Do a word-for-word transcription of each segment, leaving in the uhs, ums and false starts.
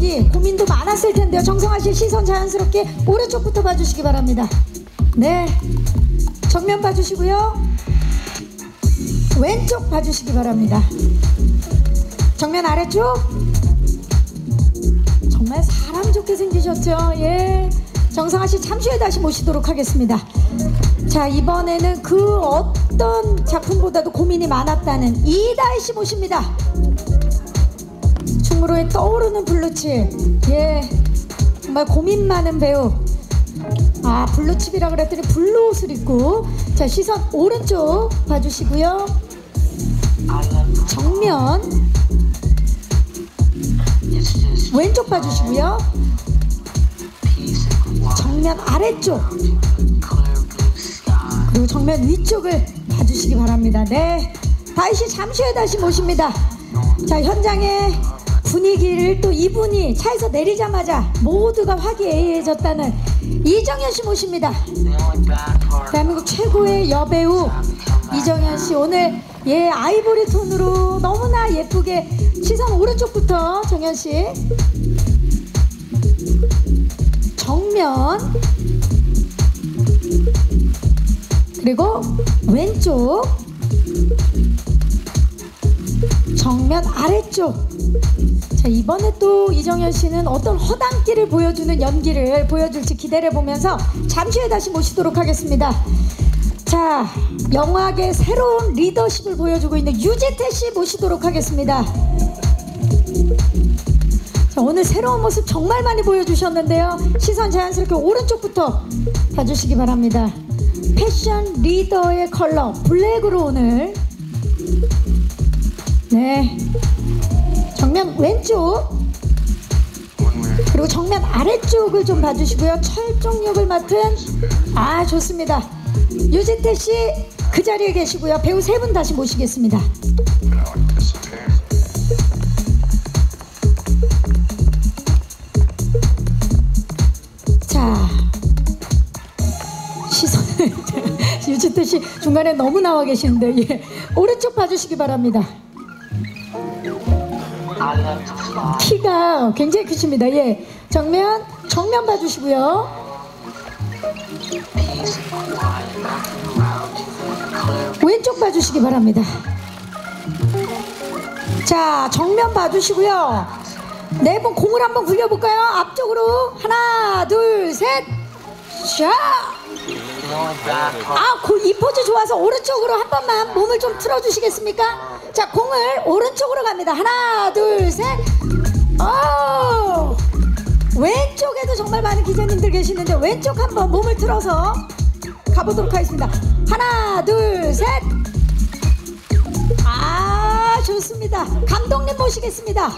연기 고민도 많았을 텐데요. 정성화 씨 시선 자연스럽게 오른쪽부터 봐주시기 바랍니다. 네, 정면 봐주시고요. 왼쪽 봐주시기 바랍니다. 정면 아래쪽. 정말 사람 좋게 생기셨죠? 예, 정성화 씨 잠시 후에 다시 모시도록 하겠습니다. 자, 이번에는 그 어떤 작품보다도 고민이 많았다는 이다희 씨 모십니다. 충무로에 떠오르는 블루칩. 예, 정말 고민 많은 배우. 아, 블루칩이라 그랬더니 블루 옷을 입고. 자, 시선 오른쪽 봐주시고요. 정면 왼쪽 봐주시고요. 정면 아래쪽 그리고 정면 위쪽을 봐주시기 바랍니다. 네, 다희씨 잠시 후에 다시 모십니다. 자, 현장의 분위기를 또 이분이 차에서 내리자마자 모두가 화기애애해졌다는 이정현씨 모십니다. 대한민국 최고의 여배우 이정현씨 오늘 예 아이보리 톤으로 너무나 예쁘게. 시선 오른쪽부터 정현씨. 정면 그리고 왼쪽 정면 아래쪽. 자, 이번에 또 이정현 씨는 어떤 허당기를 보여주는 연기를 보여줄지 기대를 보면서 잠시 후에 다시 모시도록 하겠습니다. 자, 영화계 새로운 리더십을 보여주고 있는 유지태 씨 모시도록 하겠습니다. 자, 오늘 새로운 모습 정말 많이 보여주셨는데요. 시선 자연스럽게 오른쪽부터 봐주시기 바랍니다. 패션 리더의 컬러 블랙으로 오늘. 네, 정면 왼쪽 그리고 정면 아래쪽을 좀 봐주시고요. 철종 역을 맡은 아 좋습니다. 유지태 씨 그 자리에 계시고요. 배우 세 분 다시 모시겠습니다. 자, 시선을 유지태 씨 중간에 너무 나와 계시는데 예, 오른쪽 봐주시기 바랍니다. 키가 굉장히 크십니다. 예, 정면 정면 봐주시고요. 왼쪽 봐주시기 바랍니다. 자, 정면 봐주시고요. 네 분 공을 한번 굴려볼까요? 앞쪽으로 하나 둘 셋. 자, 아, 그, 이 포즈 좋아서 오른쪽으로 한 번만 몸을 좀 틀어주시겠습니까? 자, 공을 오른쪽으로 갑니다. 하나 둘 셋. 오, 왼쪽에도 정말 많은 기자님들 계시는데 왼쪽 한번 몸을 틀어서 가보도록 하겠습니다. 하나 둘 셋. 아, 좋습니다. 감독님 모시겠습니다.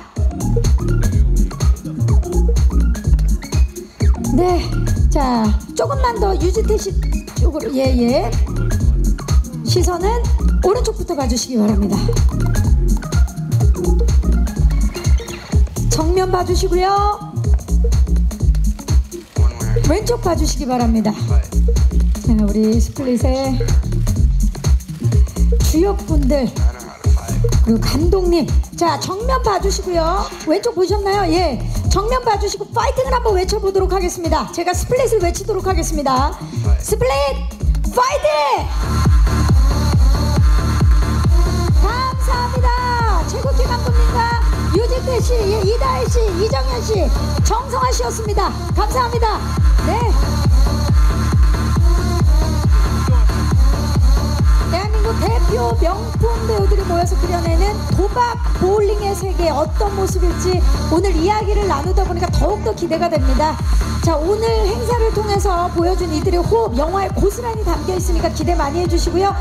네, 자, 조금만 더 유지태 씨 쪽으로. 예예. 예. 시선은 오른쪽부터 봐주시기 바랍니다. 정면 봐주시고요. 왼쪽 봐주시기 바랍니다. 자, 우리 스플릿의 주역분들 그리고 감독님. 자, 정면 봐주시고요. 왼쪽 보셨나요? 예, 정면 봐주시고 파이팅을 한번 외쳐보도록 하겠습니다. 제가 스플릿을 외치도록 하겠습니다. 스플릿 파이팅! 감사합니다. 최국희 감독님과 유지태 씨, 예, 이다희 씨, 이정현 씨, 정성화 씨였습니다. 감사합니다. 네. 대한민국 대표 명품 배우들이 모여서 그려내는 도박 보울링의 세계 어떤 모습일지 오늘 이야기를 나누다 보니까 더욱더 기대가 됩니다. 자, 오늘 행사를 통해서 보여준 이들의 호흡 영화에 고스란히 담겨 있으니까 기대 많이 해주시고요.